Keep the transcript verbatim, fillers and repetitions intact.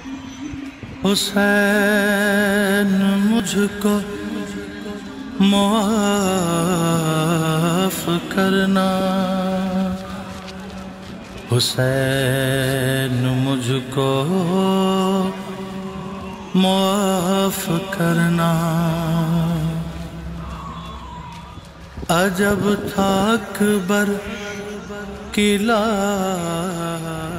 हुसैन मुझको माफ करना, हुसैन मुझको माफ करना। अजब था अकबर की लाश